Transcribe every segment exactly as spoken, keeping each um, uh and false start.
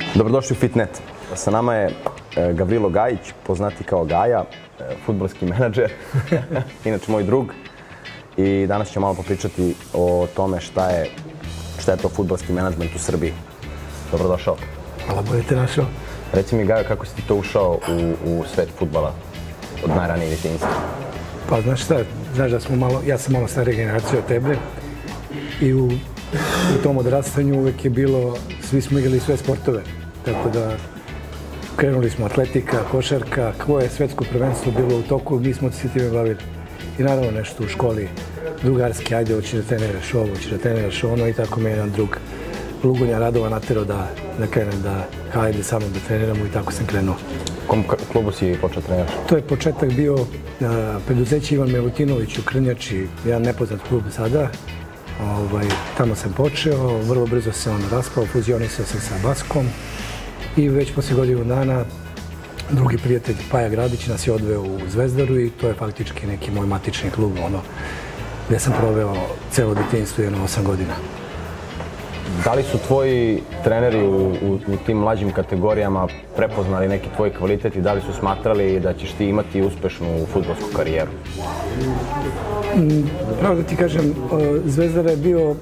Dobrodošli u Fitnet. Sa nama je Gavrilo Gajić, poznati kao Gaja, fudbalski menadžer, inače moj drug. I danas ćemo malo popričati o tome šta je, šta je to fudbalski menadžment u Srbiji. Dobrodošao. Hvala, bolje te našao. Reci mi, Gaja, kako si ti to ušao u, u svet fudbala od najranije djetinjstva? Pa znaš šta, znaš da smo malo, ja sam malo starija generacija od tebe i u, u tom odrastanju uvek je bilo, svi smo igrali sve sportove. Tako da krenuli smo atletika, košarka, koje je svetsko prvenstvo bilo u toku, mi smo se time bavili. I naravno nešto u školi, drugarski, ajde, hoći da treniraš ovo, hoći da treniraš ono, i tako me jedan drug Lugunja Radova naterao da, da krenem, da hajde samo da treniramo, i tako sam krenuo. U kom klubu si počeo treniraš? To je početak bio uh, preduzeće Ivan Milutinović u Krnjači, jedan nepoznat klub sada. Ovaj, tamo sam počeo, vrlo brzo se on raspao, fuzionisao se sa Baskom i već poslije godinu dana drugi prijatelj Paja Gradić nas je odveo u Zvezdaru i to je faktički neki moj matični klub, ono, gdje sam proveo celo djetinjstvo, jedno osam godina. Da li su tvoji treneri u, u, u tim mlađim kategorijama prepoznali neki tvoj kvalitet i da li su smatrali da ćeš ti imati uspešnu fudbalsku karijeru? Pravo da ti kažem, Zvezdara je bio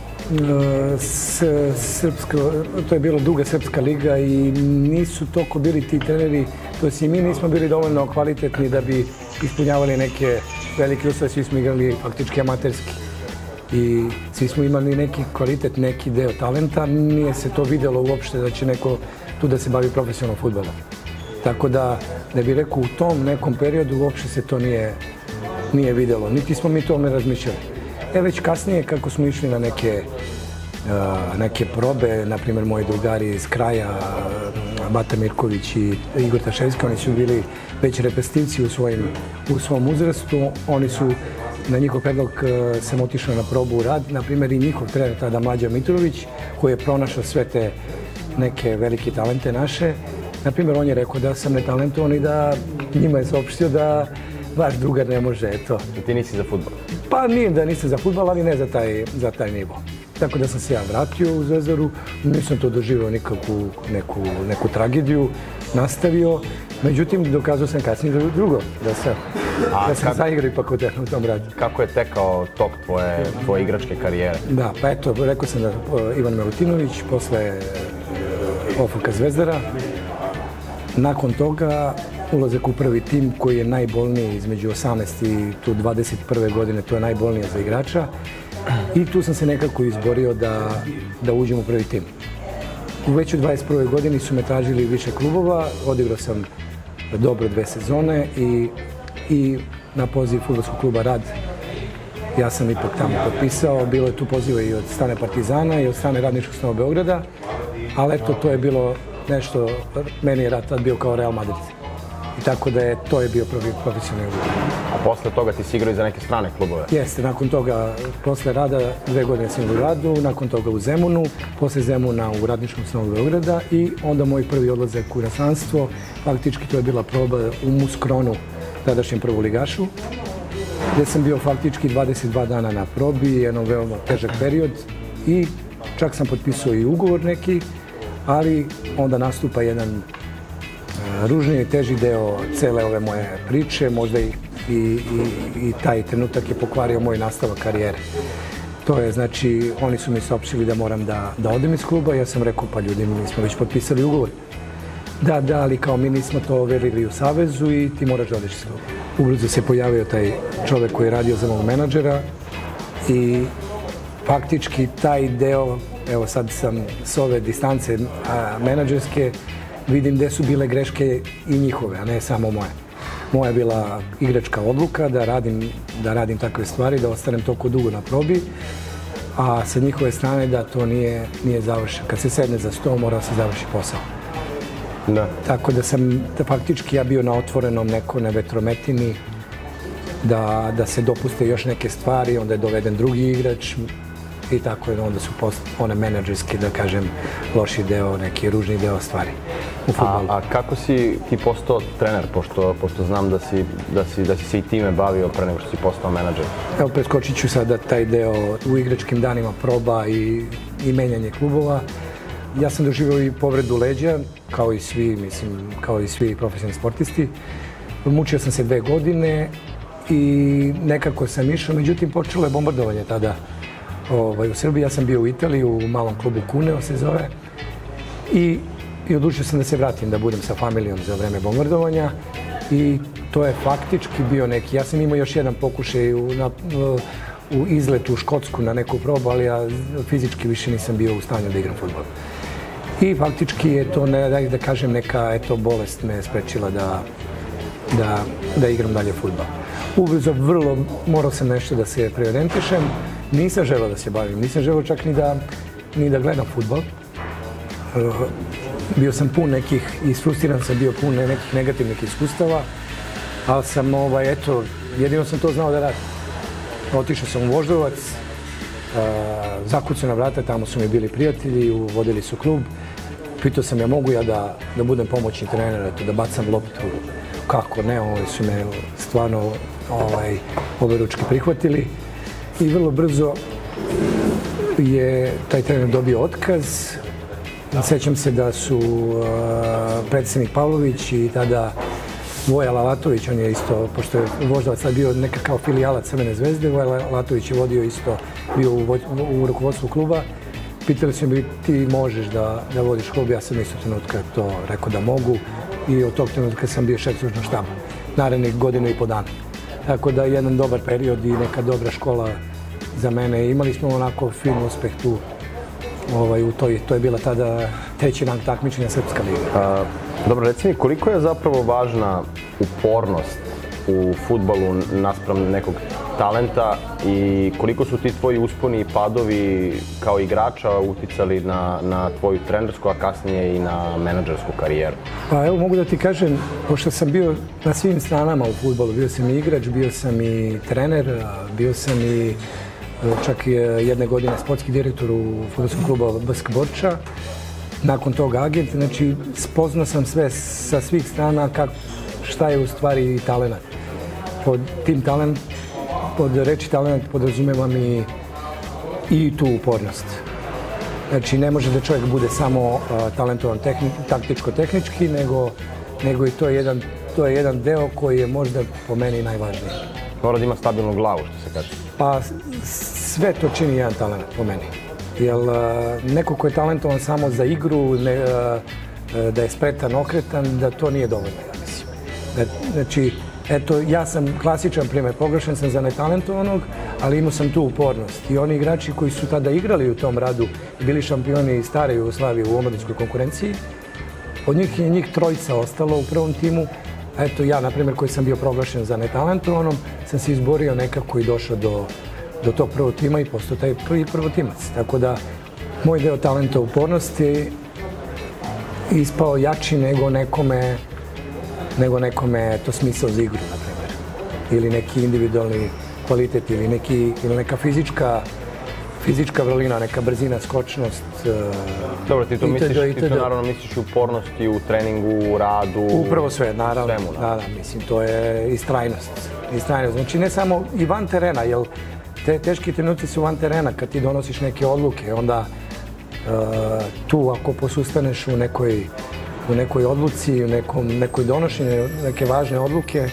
srpska, to je bila duga srpska liga i nisu toliko bili ti treneri, to jest i mi nismo bili dovoljno kvalitetni da bi ispunjavali neke velike uslove, svi smo igrali faktički amaterski. I svi smo imali neki kvalitet, neki deo talenta, nije se to vidjelo uopšte da će neko tu da se bavi profesionalnom fudbalom. Tako da, ne bih rekao, u tom nekom periodu uopšte se to nije, nije vidjelo, niti smo mi to ne razmišljali. E već kasnije, kako smo išli na neke, uh, neke probe, na primjer moji drugari iz kraja, uh, Bata Mirković i Igor Taševski, oni su bili već repestivci u, svojim, u svom uzrastu, oni su na njihov predlog uh, sam otišao na probu u Rad, na primjer i njihov trener tada Mlađa Mitrović, koji je pronašao sve te neke velike talente naše. Na primjer, on je rekao da sam netalentovan i da njima je saopštio da vaš drugar ne može, eto. I ti nisi za fudbal? Pa nije da nisam za fudbal, ali ne za taj, za taj nivo. Tako da sam se ja vratio u Zvezdaru, nisam to doživio nikakvu neku, neku tragediju, nastavio. Međutim, dokazao sam kasnije drugo, da sam, A, da sam kak... zaigrao ipak u tom radu. Kako je tekao tok tvoje, tvoje igračke karijere? Da, pa eto, rekao sam da Ivan Milutinović, posle O F K Zvezdara. Nakon toga ulazak u prvi tim koji je najbolniji između osamnaeste i tu dvadeset prve godine, to je najbolnije za igrača. I tu sam se nekako izborio da, da uđem u prvi tim. U već u dvadeset prvoj godini su me tražili više klubova, odigrao sam dobro dve sezone i, i na poziv fudbalskog kluba Rad ja sam ipak tamo potpisao. Bilo je tu poziva i od strane Partizana i od strane Radničkog snova Beograda, ali eto, to je bilo nešto, meni je Rad tad bio kao Real Madrid. I tako da je, to je bio profesionalni ugovor. A posle toga ti si igrao i za neke strane klubove? Jeste, nakon toga, posle Rada, dve godine sam u Radu, nakon toga u Zemunu, posle Zemuna u Radničkom snovu Beograda i onda moj prvi odlazak u inostranstvo. Faktički to je bila proba u Muskronu, tadašnjem prvoligašu, gdje sam bio faktički dvadeset dva dana na probi, jedan veoma težak period i čak sam potpisao i ugovor neki, ali onda nastupa jedan ružniji i teži deo cele ove moje priče, možda i, i, i, i taj trenutak je pokvario moj nastavak karijere. To je, znači, oni su mi saopštili da moram da, da odem iz kluba, ja sam rekao, pa ljudi, mi smo već potpisali ugovor. Da, da, ali kao mi nismo to overili u Savezu i ti moraš da odeš iz kluba. Ubrzo se pojavio taj čovek koji je radio za mog menadžera i faktički taj deo, evo sad sam s ove distance a, menadžerske, vidim gde su bile greške i njihove, a ne samo moje. Moja je bila igračka odluka da radim, da radim takve stvari, da ostanem toliko dugo na probi, a sa njihove strane da to nije, nije završeno. Kad se sedne za sto, mora se završi posao. Da. Tako da sam da faktički ja bio na otvorenom neko na vetrometini, da, da se dopuste još neke stvari, onda je doveden drugi igrač, i tako je, onda su post, one menadžerski, da kažem, loši deo, neki ružni deo stvari u fudbalu. A, a kako si ti postao trener, pošto, pošto znam da si, da, si, da si se i time bavio pre nego što si postao menadžer? Evo, preskočit ću sada taj deo u igračkim danima proba i, i menjanje klubova. ja sam doživio i povredu leđa, kao i svi, mislim, kao i svi profesionalni sportisti. Mučio sam se dve godine i nekako sam išao, međutim počelo je bombardovanje tada ovaj, u Srbiji. Ja sam bio u Italiji, u malom klubu Cuneo se zove. I, i odlučio sam da se vratim, da budem sa familijom za vreme bombardovanja. I to je faktički bio neki, ja sam imao još jedan pokušaj u, na, u izletu u Škotsku na neku probu, ali ja fizički više nisam bio u stanju da igram fudbal. I faktički je to, ne, da, da kažem, neka eto, bolest me sprečila da, da, da igram dalje fudbal. Ubrzo, vrlo, morao sam nešto da se preorijentišem, nisam želeo da se bavim, nisam želeo čak ni da, ni da gledam fudbal. Uh, bio sam pun nekih, isfrustiran sam bio pun nekih negativnih iskustava, ali sam, ovaj, eto, jedino sam to znao da radim. Otišao sam u Voždovac, uh, zakucao na vrata, tamo su mi bili prijatelji, vodili su klub. Pitao sam ja mogu ja da, da budem pomoćni trener, eto, da bacam loptu. Kako ne, oni su me stvarno ovaj, oberučki prihvatili. I vrlo brzo je taj trener dobio otkaz. Sjećam se da su uh, predsjednik Pavlović i tada Voja Lavatović, on je isto, pošto je Voždovac sad bio neka kao filijala Crvene zvezde, Voja Lavatović je vodio isto, bio u, u rukovodstvu kluba. Pitali su mi, ti možeš da, da vodiš klub, ja sam isto trenutka to rekao da mogu i od tog trenutka sam bio šef stručnog štaba, narednih godinu i po dana. Tako da jedan dobar period i neka dobra škola za mene. Imali smo onako fin uspeh tu, ovaj, u toj, to je bila tada treći rang takmičenja Srpska liga. A, dobro, reci mi, koliko je zapravo važna upornost u fudbalu naspram nekog talenta i koliko su ti tvoji usponi i padovi kao igrača uticali na, na tvoju trenersku, a kasnije i na menadžersku karijeru? Pa evo mogu da ti kažem, pošto sam bio na svim stranama u fudbalu, bio sam i igrač, bio sam i trener, bio sam i čak i jedne godine sportski direktor u fudbalskom klubu B S K Borča, nakon toga agent, znači spoznao sam sve sa svih strana kak, šta je u stvari talent. Pod tim talent, pod reči talent podrazumevam i, i tu upornost. Znači ne može da čovjek bude samo uh, talentovan tehni, taktičko-tehnički, nego, nego i to je, jedan, to je jedan deo koji je možda po meni najvažniji. Mora da ima stabilnu glavu, što se kaže. Pa sve to čini jedan talent po meni. Jer uh, neko ko je talentovan samo za igru, ne, uh, da je spretan, okretan, da to nije dovoljno, ja mislim. Da, znači, eto, ja sam klasičan primjer, pogrešan sam za netalentovanog, ali imao sam tu upornost. I oni igrači koji su tada igrali u tom radu i bili šampioni stare Jugoslavije u omladinskoj konkurenciji, od njih je njih trojica ostalo u prvom timu. Eto, ja, na primjer, koji sam bio proglašen za netalentovanom, sam se izborio nekako i došao do, do tog prvog tima i postao taj prvi prvotimac. Tako da, moj deo talenta upornosti je ispao jači nego nekome nego nekome to smisao za igru, na primjer. Ili neki individualni kvalitet, ili, neki, ili neka fizička, fizička vrlina, neka brzina, skočnost. Dobro, ti to, misliš, ti to naravno misliš u upornosti, u treningu, u radu, upravo sve, naravno. Svemu, da, da, mislim, to je istrajnost. istrajnost. Znači, ne samo i van terena, jer te teški trenuci su van terena, kad ti donosiš neke odluke, onda uh, tu ako posustaneš u nekoj u nekoj odluci, u nekom, nekoj donošenju neke važne odluke,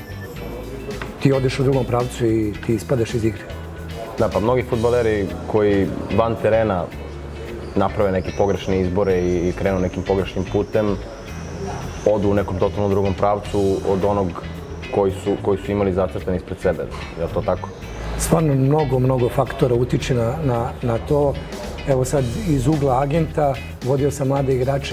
ti odeš u drugom pravcu i ti ispadaš iz igre. Da, pa mnogi fudbaleri koji van terena naprave neke pogrešne izbore i krenu nekim pogrešnim putem, odu u nekom totalno drugom pravcu od onog koji su, koji su imali zacrtan ispred sebe. Je li to tako? Stvarno mnogo, mnogo faktora utiče na, na, na to. Evo sad iz ugla agenta vodio sam mlade igrače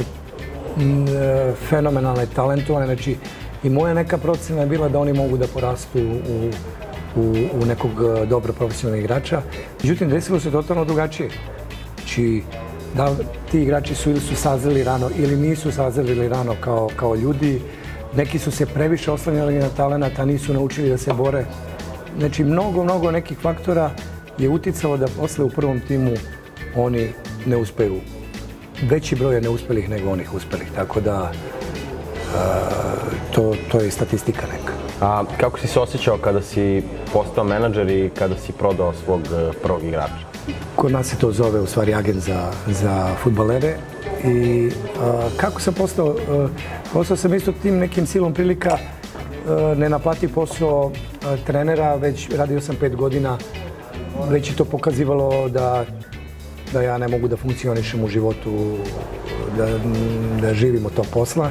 fenomenalne, talentovane, znači i moja neka procena je bila da oni mogu da porastu u, u, u nekog dobro profesionalnog igrača. Međutim, desilo se totalno drugačije. Znači, da ti igrači su ili su sazreli rano ili nisu sazreli rano kao, kao ljudi. Neki su se previše oslanjali na talenat, a nisu naučili da se bore. Znači, mnogo, mnogo nekih faktora je uticalo da posle u prvom timu oni ne uspeju. Veći broj je neuspelih nego onih uspelih, tako da uh, to, to je statistika neka. A kako si se osjećao kada si postao menadžer i kada si prodao svog prvog igrača? kod nas se to zove u stvari agent za, za fudbalere. I a, kako sam postao, a, postao sam isto tim nekim silom prilika, a, ne naplati posao a, trenera, već radio sam pet godina, već je to pokazivalo da, da ja ne mogu da funkcionišem u životu, da, da živim od tog posla.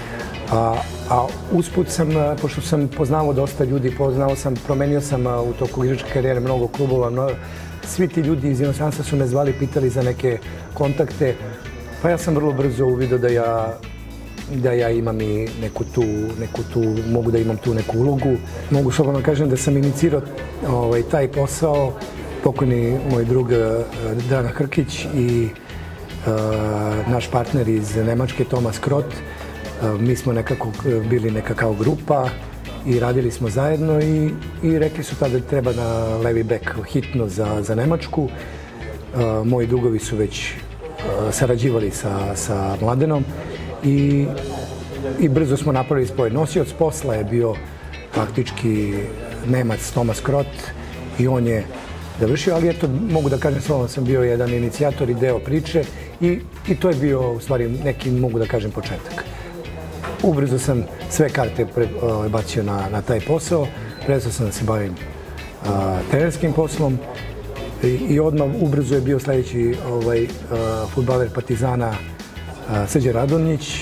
A, a usput sam, pošto sam poznao dosta ljudi, poznao sam, promenio sam u toku igračke karijere mnogo klubova, mnogo, svi ti ljudi iz inostranstva su me zvali, pitali za neke kontakte, pa ja sam vrlo brzo uvidio da ja, da ja imam i neku tu, neku tu, mogu da imam tu neku ulogu. Mogu slobodno kažem da sam inicirao ovaj, taj posao, pokojni moj drug Dragan Hrkić i uh, naš partner iz Nemačke, Thomas Krot. Uh, mi smo nekako bili neka kao grupa i radili smo zajedno i, i rekli su tada da treba na levi bek hitno za, za Nemačku. Uh, moji drugovi su već uh, sarađivali sa, sa Mladenom i, i brzo smo napravili spoj. Nosioc posla je bio faktički Nemac Thomas Krot i on je završio, ali eto, mogu da kažem slovo, sam bio jedan inicijator i deo priče i, i to je bio u stvari neki, mogu da kažem, početak. Ubrzo sam sve karte pre, uh, bacio na, na taj posao, prestao sam da se bavim uh, trenerskim poslom i, i odmah ubrzo je bio sljedeći ovaj, uh, fudbaler Partizana uh, Srđan Radonjić.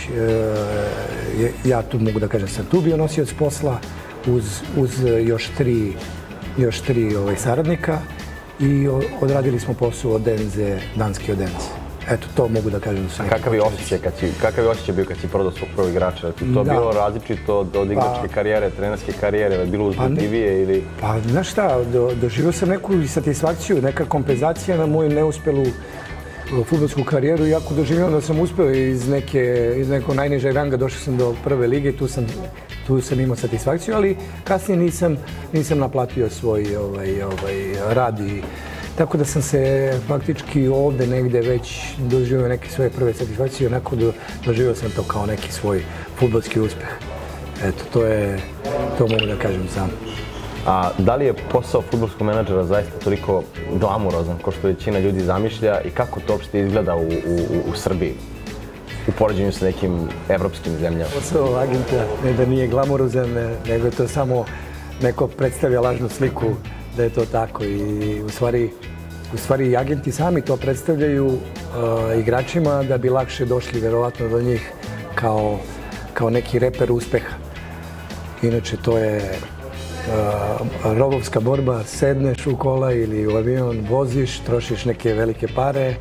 Uh, ja tu mogu da kažem sam tu bio nosioc posla uz, uz još tri, još tri ovaj, saradnika i odradili smo posao od Denze, danski od Denze. Eto, to mogu da kažem. A kakav je osjećaj, kad si, kakav je osjećaj bio kad si prodao svog prvog igrača? Je to da. bilo različito od, od igračke pa, karijere, trenerske karijere, je bilo uzbudljivije ili... Pa, znaš šta, do, doživio sam neku satisfakciju, neka kompenzacija na moju neuspelu fudbalsku karijeru, iako doživio da sam uspeo iz, neke, iz nekog najnižeg ranga, došao sam do prve lige, tu sam, tu sam imao satisfakciju, ali kasnije nisam, nisam naplatio svoj ovaj, ovaj, rad i tako da sam se faktički ovde negde već doživio neke svoje prve satisfakcije, onako do, doživio sam to kao neki svoj fudbalski uspeh. Eto, to je, to mogu da kažem sam. A da li je posao fudbalskog menadžera zaista toliko glamurozan kao što većina ljudi zamišlja i kako to uopšte izgleda u, u, u Srbiji u poređenju sa nekim evropskim zemljama? Posao agenta ne da nije glamurozan, nego je to samo neko predstavlja lažnu sliku da je to tako i u stvari, u stvari i agenti sami to predstavljaju uh, igračima da bi lakše došli verovatno do njih kao, kao neki reper uspeha. Inače to je uh, rovovska borba, sedneš u kola ili u avion, voziš, trošiš neke velike pare,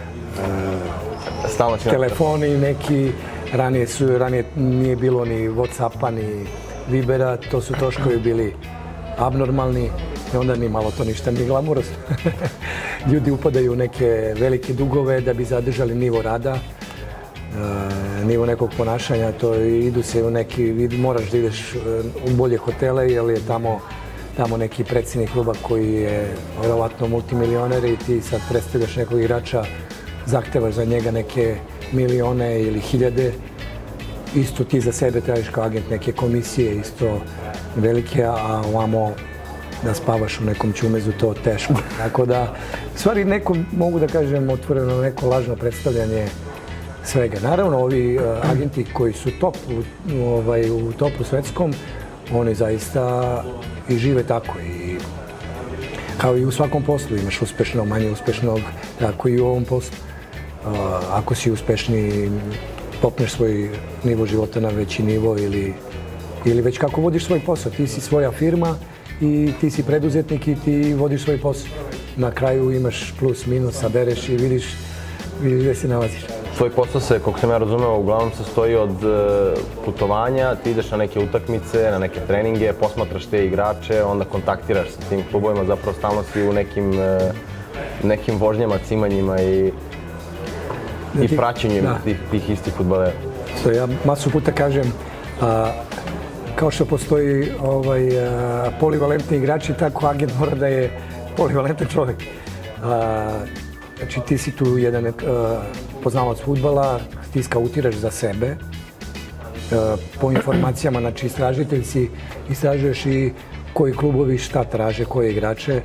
uh, telefoni neki, ranije, su, ranije nije bilo ni Whatsappa ni Vibera, to su troškovi bili abnormalni. I onda ni malo to ništa nije glamurozno. Ljudi upadaju u neke velike dugove da bi zadržali nivo rada, e, nivo nekog ponašanja, to idu se u neki, moraš da ideš u bolje hotele, jer je tamo, tamo neki predsjednik kluba koji je vjerovatno multimilioner i ti sad predstavljaš nekog igrača, zahtevaš za njega neke milione ili hiljade. Isto ti za sebe tražiš kao agent neke komisije, isto velike, a ovamo da spavaš u nekom čumezu, to teško. Tako da, stvari neko, mogu da kažem, otvoreno neko lažno predstavljanje svega. Naravno, ovi uh, agenti koji su top, u, ovaj, u topu svetskom, oni zaista i žive tako. I, kao i u svakom poslu, imaš uspešnog, manje uspešnog, tako i u ovom poslu. Uh, ako si uspešni, popneš svoj nivo života na veći nivo ili, ili već kako vodiš svoj posao. Ti si svoja firma, i ti si preduzetnik i ti vodiš svoj posao. Na kraju imaš plus, minus, sabereš i vidiš, vidiš gdje se nalaziš. Tvoj posao se, kako sam ja razumeo, uglavnom sastoji od putovanja, ti ideš na neke utakmice, na neke treninge, posmatraš te igrače, onda kontaktiraš sa tim klubovima, zapravo stalno si u nekim, nekim vožnjama, cimanjima i, i praćenjem tih, tih istih fudbalera. Što ja masu puta kažem, a, kao što postoji ovaj, a, polivalentni igrači, tako agent mora da je polivalentan čovjek. A, znači ti si tu jedan a, poznavac fudbala, ti skautiraš za sebe. A, po informacijama, znači istražitelj si, istražuješ i koji klubovi šta traže, koje igrače.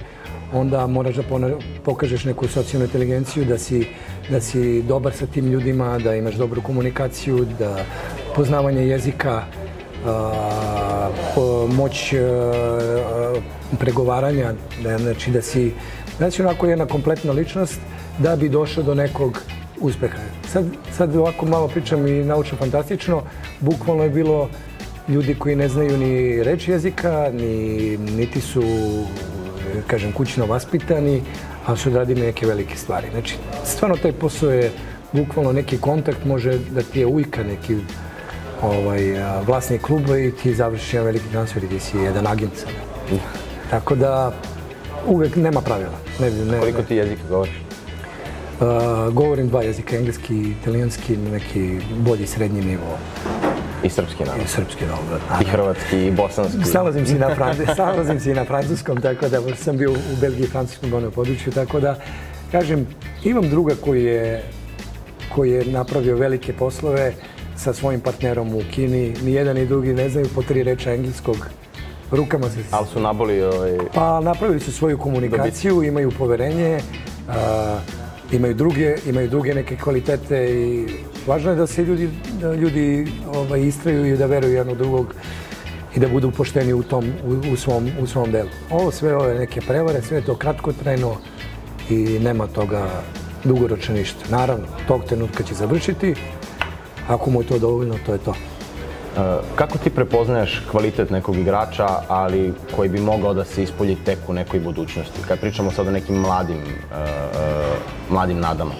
onda moraš da pokažeš neku socijalnu inteligenciju, da si, da si dobar sa tim ljudima, da imaš dobru komunikaciju, da poznavanje jezika, a, moć a, pregovaranja, da, znači da si, da si onako jedna kompletna ličnost da bi došao do nekog uspeha. Sad, sad ovako malo pričam i naučno fantastično, bukvalno je bilo ljudi koji ne znaju ni reč jezika, ni, niti su, kažem, kućno vaspitani, a su radili neke velike stvari. Znači, stvarno taj posao je bukvalno neki kontakt, može da ti je ujka neki ovaj, vlasnik kluba i ti završiš jedan veliki transfer i ti si jedan agent sada. Tako da, uvek nema pravila. Ne, ne, Koliko ti jezika govoriš? Uh, govorim dva jezika, engleski i italijanski, neki bolji srednji nivo. I srpski, naravno. I srpski, dobro. I hrvatski, i bosanski. Snalazim se na, Snalazim se i na francuskom, tako da sam bio u Belgiji i francuskom govornom području, tako da, kažem, imam druga koji je, koji je napravio velike poslove sa svojim partnerom u Kini. Ni jedan ni drugi ne znaju po tri reča engleskog. Rukama se... Ali su naboli ovaj... Pa napravili su svoju komunikaciju, imaju poverenje, a, imaju druge, imaju druge neke kvalitete i važno je da se ljudi, da ljudi ovaj, istraju i da veruju jedno drugog i da budu pošteni u, tom, u, u, svom, u svom delu. Ovo sve ove neke prevare, sve je to kratkotrajno i nema toga dugoročno ništa. Naravno, tog trenutka će završiti, ako mu je to dovoljno, to je to. Kako ti prepoznaješ kvalitet nekog igrača, ali koji bi mogao da se ispolji tek u nekoj budućnosti? Kad pričamo sad o nekim mladim, uh, uh, mladim nadama.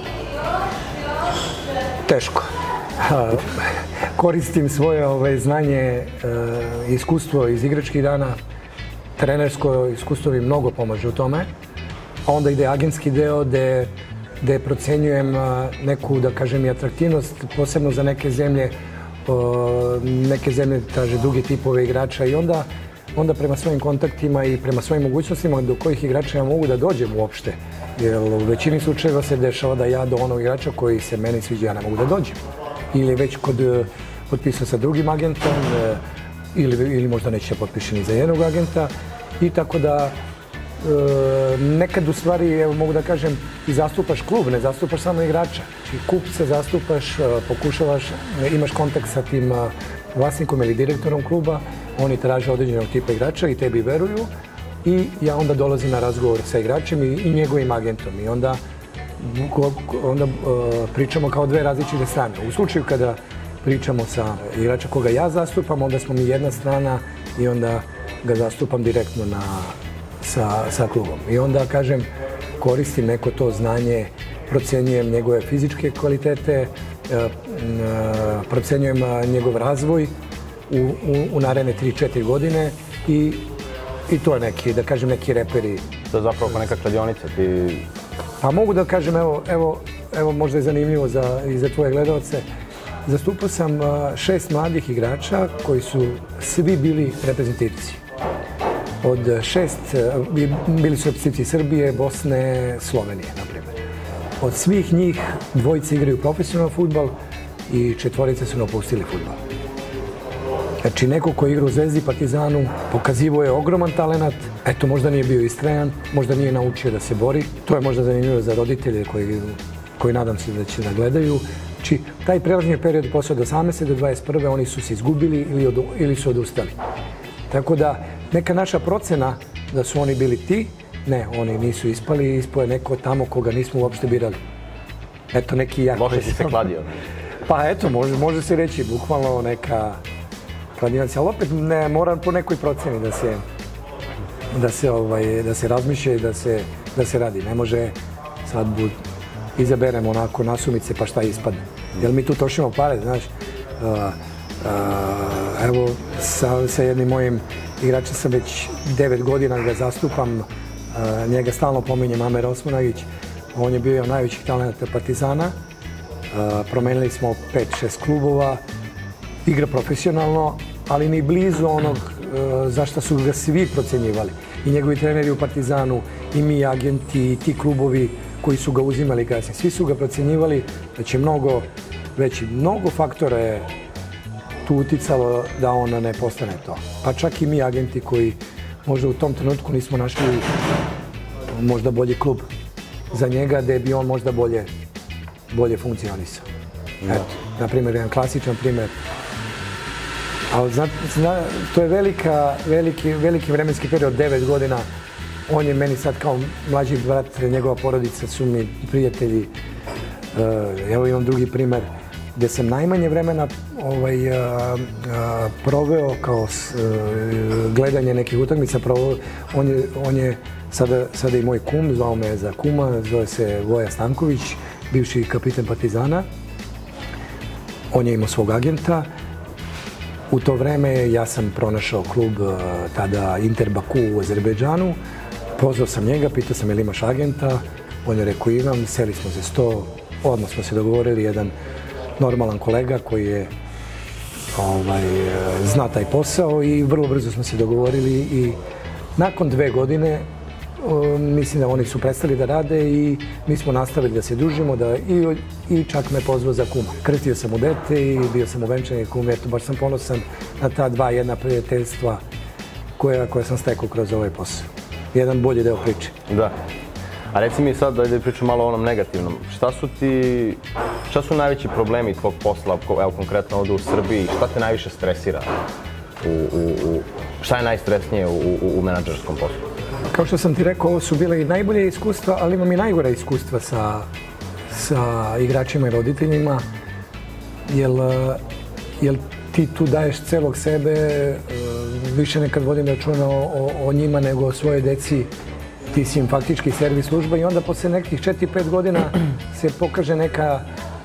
Teško. Koristim svoje ovaj, znanje i iskustvo iz igračkih dana. Trenersko iskustvo mi mnogo pomaže u tome. A onda ide agentski deo gde, gde procenjujem neku, da kažem, i atraktivnost, posebno za neke zemlje. Neke zemlje traže druge tipove igrača i onda, onda prema svojim kontaktima i prema svojim mogućnostima do kojih igrača ja mogu da dođem uopšte. Jer u većini slučajeva se dešava da ja do onog igrača koji se meni sviđa ja ne mogu da dođem. Ili već kod potpisao sa drugim agentom ili, ili možda neće potpiše ni za jednog agenta i tako da e, nekad u stvari, evo mogu da kažem, i zastupaš klub, ne zastupaš samo igrača. Znači kupca zastupaš, pokušavaš, imaš kontakt sa tim vlasnikom ili direktorom kluba, oni traže određenog tipa igrača i tebi veruju i ja onda dolazim na razgovor sa igračem i, i njegovim agentom i onda, onda uh, pričamo kao dve različite strane. U slučaju kada pričamo sa igrača koga ja zastupam, onda smo mi jedna strana i onda ga zastupam direktno na, sa, sa klubom. I onda, kažem, koristim neko to znanje, procenjujem njegove fizičke kvalitete, procenjujem njegov razvoj u, u, u naredne tri četiri godine i, i to je neki, da kažem, neki reperi. To je zapravo neka kladionica, ti... Pa mogu da kažem, evo, evo, evo možda je zanimljivo za, i za tvoje gledalce, zastupao sam šest mladih igrača koji su svi bili reprezentativci. Od šest, bili su reprezentativci Srbije, Bosne, Slovenije, na primjer. Od svih njih dvojice igraju profesionalni fudbal i četvorice su napustili fudbal. Znači, neko ko igra u Zvezdi, Partizanu, pokazivo je ogroman talenat. Eto, možda nije bio istrajan, možda nije naučio da se bori. To je možda zanimljivo za roditelje koji, koji nadam se da će da gledaju. Znači, taj prelazni period posle od osamnaeste do dvadeset prve oni su se izgubili ili, od, ili su odustali. Tako da, neka naša procena da su oni bili ti, ne, oni nisu ispali, ispao je neko tamo koga nismo uopšte birali. Eto, neki jako... Loše si se kladio. Pa eto, može, može se reći, bukvalno neka kladionica, ali opet ne, moram po nekoj proceni da se, da se, ovaj, da se razmišlja i da se, da se radi. Ne može sad bud, izaberemo onako nasumice pa šta ispadne. Jer mi tu trošimo pare, znaš. Uh, uh, evo, sa, sa jednim mojim igračem sam već devet godina ga zastupam. Uh, njega stalno pominjem, Amer Osmanagić. On je bio najvećih talenata Partizana. Uh, promenili smo pet šest klubova. Igra profesionalno, ali ni blizu onog uh, za šta su ga svi procenjivali. I njegovi treneri u Partizanu, i mi agenti, i ti klubovi koji su ga uzimali kasnije. Svi su ga procenjivali da će mnogo veći. Mnogo faktora je tu uticalo da on ne postane to. Pa čak i mi agenti koji možda u tom trenutku nismo našli možda bolji klub za njega, gdje bi on možda bolje, bolje funkcionisao. Eto, na primjer, jedan klasičan primjer. Ali zna, zna, to je velika, veliki, veliki vremenski period, devet godina. On je meni sad kao mlađi brat, njegova porodica su mi prijatelji. Uh, evo imam drugi primjer gdje sam najmanje vremena ovaj, uh, uh, proveo kao s, uh, gledanje nekih utakmica. On je, on je sada, sada i moj kum, zvao me za kuma, zove se Voja Stanković, bivši kapitan Partizana. On je imao svog agenta. U to vreme ja sam pronašao klub tada Inter Baku u Azerbejdžanu. Pozvao sam njega, pitao sam je li imaš agenta. On je rekao imam, seli smo za sto, odmah smo se dogovorili, jedan normalan kolega koji je ovaj, zna taj posao i vrlo brzo smo se dogovorili i nakon dve godine mislim da oni su prestali da rade i mi smo nastavili da se družimo da, i, i čak me pozvao za kuma. Krstio sam u dete i bio sam uvenčani kum, eto baš sam ponosan na ta dva jedna prijateljstva koja, koja sam stekao kroz ovaj posao. Jedan bolji deo priče. Da. A reci mi sad, da pričam malo o onom negativnom. Šta su ti, šta su najveći problemi tvog posla, evo konkretno ovdje u Srbiji, šta te najviše stresira? U, u, u, šta je najstresnije u, u, u menadžerskom poslu? Kao što sam ti rekao, ovo su bile i najbolje iskustva, ali imam i najgore iskustva sa, sa igračima i roditeljima, jer, jer ti tu daješ celog sebe, više nekad vodim računa o, o njima nego o svojoj deci, ti si im faktički servis služba i onda posle nekih četiri pet godina se pokaže neka,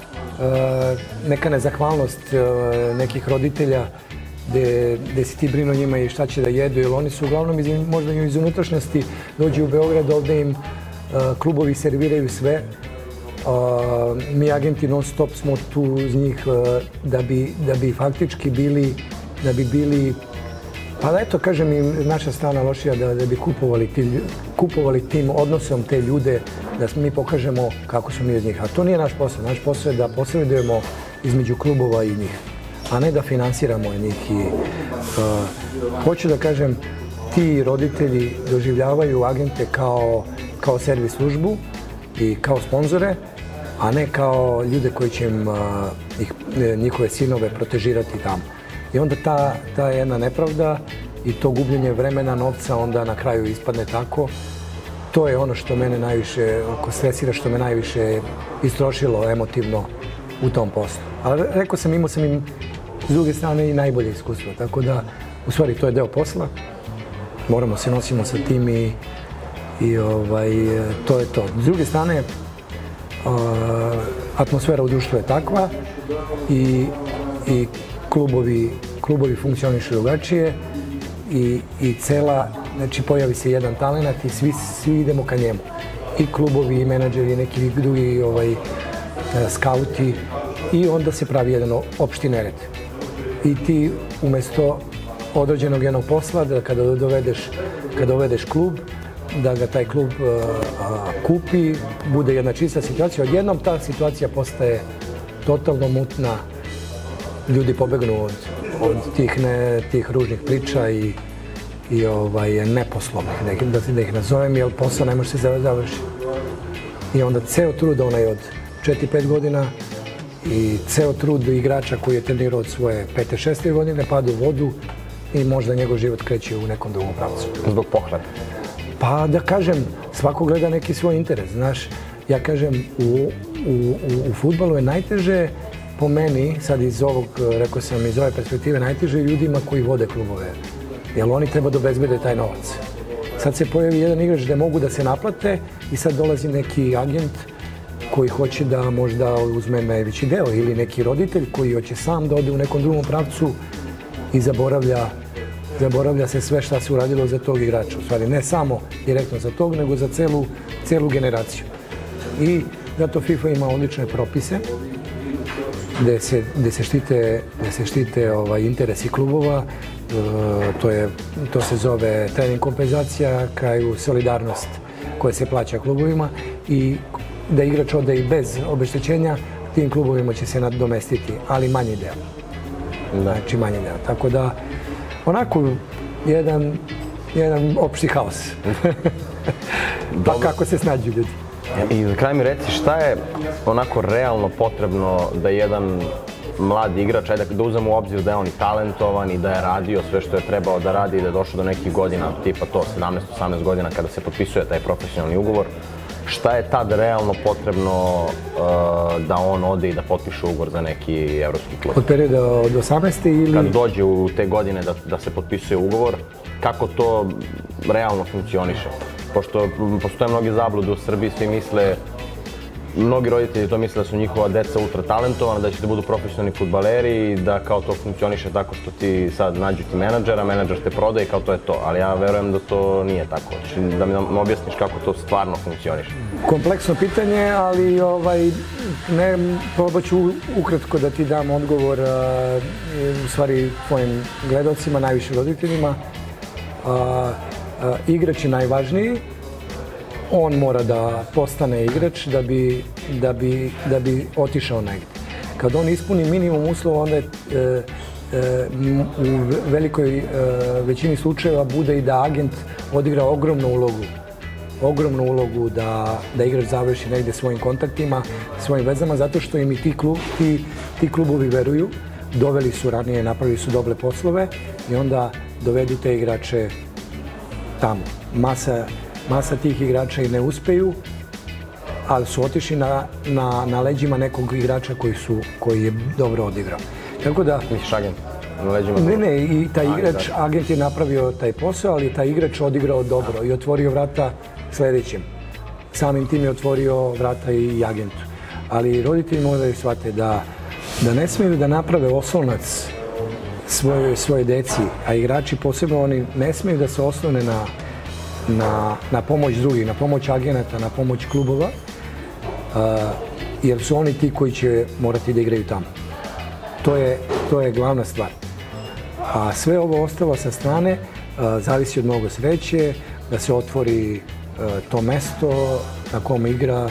neka nezahvalnost nekih roditelja gdje, gdje si ti brinu o njima i šta će da jedu, jer oni su uglavnom iz, možda i iz unutrašnjosti dođu u Beograd, ovdje im uh, klubovi serviraju sve. Uh, mi agenti non stop smo tu uz njih uh, da, bi, da bi faktički bili, da bi bili, pa eto kažem im naša strana lošija, da, da bi kupovali, ti, kupovali tim odnosom te ljude, da mi pokažemo kako su mi od njih. A to nije naš posao, naš posao je da posredujemo između klubova i njih, a ne da finansiramo njih. I, uh, hoću da kažem, ti roditelji doživljavaju agente kao, kao servis službu i kao sponzore, a ne kao ljude koji će im uh, ih, njihove sinove protežirati tamo. I onda ta, ta jedna nepravda i to gubljenje vremena, novca, onda na kraju ispadne tako. To je ono što mene najviše oko stresira, što me najviše istrošilo emotivno u tom poslu. Ali rekao sam, imao sam im s druge strane i najbolje iskustvo, tako da, u stvari, to je deo posla. Moramo se nosimo sa tim i, i ovaj, to je to. S druge strane, uh, atmosfera u društvu je takva i, i klubovi, klubovi funkcionišu drugačije i, i cela, znači pojavi se jedan talenat i svi, svi idemo ka njemu. I klubovi, i menadžeri, i neki drugi ovaj, skauti, i onda se pravi jedan opšti nered. I ti umjesto određenog jednog posla, da kada dovedeš, kada dovedeš klub, da ga taj klub a, a, kupi, bude jedna čista situacija. Odjednom ta situacija postaje totalno mutna. Ljudi pobegnu od, od tih, ne, tih ružnih priča i, i ovaj, neposlovnih, da, da ih nazovem, jer posao ne može se završiti. I onda ceo trud onaj od četiri pet godina i ceo trud igrača koji je trenirao od svoje pete šeste godine pada u vodu i možda njegov život kreće u nekom drugom pravcu. Zbog pohlepe? Pa da kažem, svako gleda neki svoj interes. Znaš, ja kažem, u, u, u, u fudbalu je najteže po meni, sad iz ovog, rekao sam, iz ove perspektive, najteže ljudima koji vode klubove. Jer oni treba da obezbede taj novac. Sad se pojavi jedan igrač gde mogu da se naplate i sad dolazi neki agent koji hoće da možda uzme najveći deo ili neki roditelj koji hoće sam da ode u nekom drugom pravcu i zaboravlja, zaboravlja se sve šta se uradilo za tog igrača. U stvari ne samo direktno za tog, nego za celu, celu generaciju. I zato FIFA ima odlične propise gde se, gde se štite, gde se štite ovaj, interesi klubova. E, to, je, to se zove trening kompenzacija, kraju solidarnost koja se plaća klubovima i da igrač ode i bez obeštećenja, tim klubovima će se nadomestiti, ali manji deo. Znači manji deo. Tako da, onako, jedan, jedan opšti haos. Pa kako se snađu ljudi. I za kraj mi reci, šta je onako realno potrebno da jedan mlad igrač, ajde da uzem u obzir da je on i talentovan i da je radio sve što je trebao da radi i da je došao do nekih godina, tipa to sedamnaest osamnaest godina kada se potpisuje taj profesionalni ugovor, šta je tad realno potrebno da on ode i da potpiše ugovor za neki evropski klub? Od perioda od osamnaeste ili... Kad dođe u te godine da se potpisuje ugovor, kako to realno funkcioniše? Pošto postoje mnogi zablude u Srbiji, svi misle, mnogi roditelji to misle da su njihova deca ultra talentovana, da će da budu profesionalni fudbaleri i da kao to funkcioniše tako što ti sad nađu ti menadžera, menadžer te prodaje i kao to je to. Ali ja verujem da to nije tako. Da mi objasniš kako to stvarno funkcioniše. Kompleksno pitanje, ali ne, probat ću ukratko da ti dam odgovor u stvari tvojim gledalcima, najviše roditeljima. Igrač je najvažniji. On mora da postane igrač da bi otišao negdje. Kad on ispuni minimum uslova, onda u velikoj većini slučajeva bude i da agent odigra ogromnu ulogu. Ogromnu ulogu da igrač završi negdje svojim kontaktima, svojim vezama, zato što im i ti klubovi veruju. Doveli su ranije, napravili su dobre poslove i onda dovedu te igrače tamo. Masa Masa tih igrača i ne uspeju, ali su otišli na leđima nekog igrača koji je dobro odigrao. Tako da... Misliš agent? Na leđima? Ne, ne, i taj igrač, agent je napravio taj posao, ali je taj igrač odigrao dobro i otvorio vrata sljedećem. Samim tim je otvorio vrata i agentu. Ali roditelji moraju shvatiti da ne smiju da naprave oslonac svoje deci, a igrači posebno oni ne smiju da se oslone na na pomoć drugih, na pomoć agenata, na pomoć klubova, jer su oni ti koji će morati da igraju tamo. To je glavna stvar. A sve ovo ostalo sa strane zavisi od mnogo sreće, da se otvori to mesto na kom igra,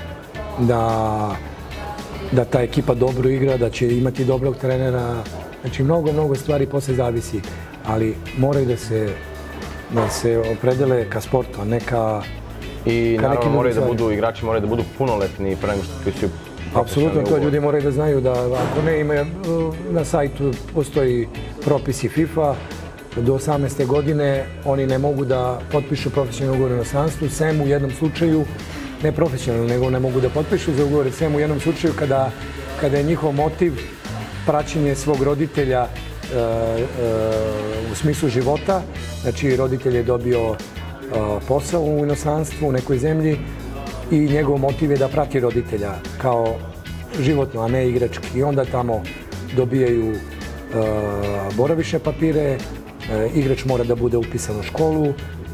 da ta ekipa dobro igra, da će imati dobrog trenera. Znači, mnogo, mnogo stvari posle zavisi, ali moraju da se da se opredele ka sportu, a ne ka... I naravno moraju da budu, igrači moraju da budu punoletni pre nego što potpisuju profesionalni ugovor. Apsolutno, to ljudi moraju da znaju da ako ne ima, na sajtu postoji propisi FIFA, do osamnaeste godine oni ne mogu da potpišu profesionalni ugovor u inostranstvu, sem u jednom slučaju, ne profesionalno, nego ne mogu da potpišu za ugovore, sem u jednom slučaju kada je njihov motiv praćenje svog roditelja u smislu života. Znači, roditelj je dobio posao u inostranstvu, u nekoj zemlji i njegov motiv je da prati roditelja kao životno, a ne igrački. I onda tamo dobijaju boravišne papire, igrač mora da bude upisan u školu,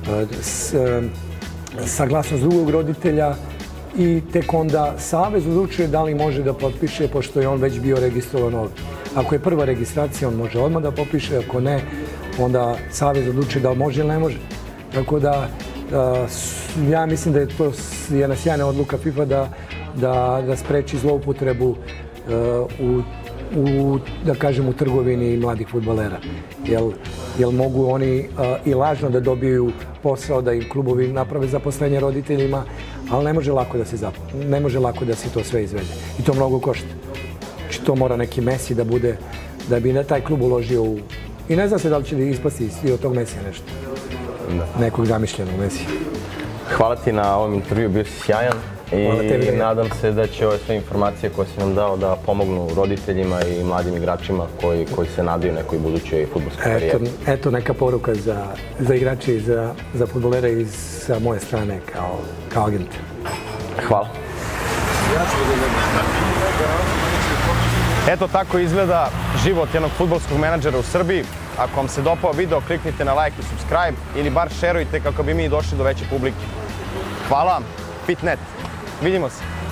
saglasnost drugog roditelja i tek onda savez odlučuje da li može da potpiše, pošto je on već bio registrovan ovdje. Ako je prva registracija, on može odmah da potpiše, ako ne, onda savez odlučuje da li može ili ne može. Tako da, ja mislim da je to jedna sjajna odluka FIFA da spreči zloupotrebu u, da kažem, u trgovini mladih fudbalera. Jer mogu oni i lažno da dobiju posao, da im klubovi naprave zaposlenje roditeljima, ali ne može lako da se ne može lako da se to sve izvede. I to mnogo košta. Znači, to mora neki Messi da bude, da bi taj klub uložio u... I ne zna se da li će ispasti i od tog Messija nešto. Nekog zamišljenog Messija. Hvala ti na ovom intervju, bio si sjajan. I nadam se da će ove sve informacije koje si nam dao da pomognu roditeljima i mladim igračima koji se nadaju nekoj budućoj fudbalskoj karijeri. Eto neka poruka za igrače i za fudbalere i sa moje strane kao agent. Hvala. Eto tako izgleda život jednog fudbalskog menadžera u Srbiji. Ako vam se dopao video, kliknite na like i subscribe ili bar šerujte kako bi mi došli do veće publike. Hvala vam, Fitnet. Vidimo se.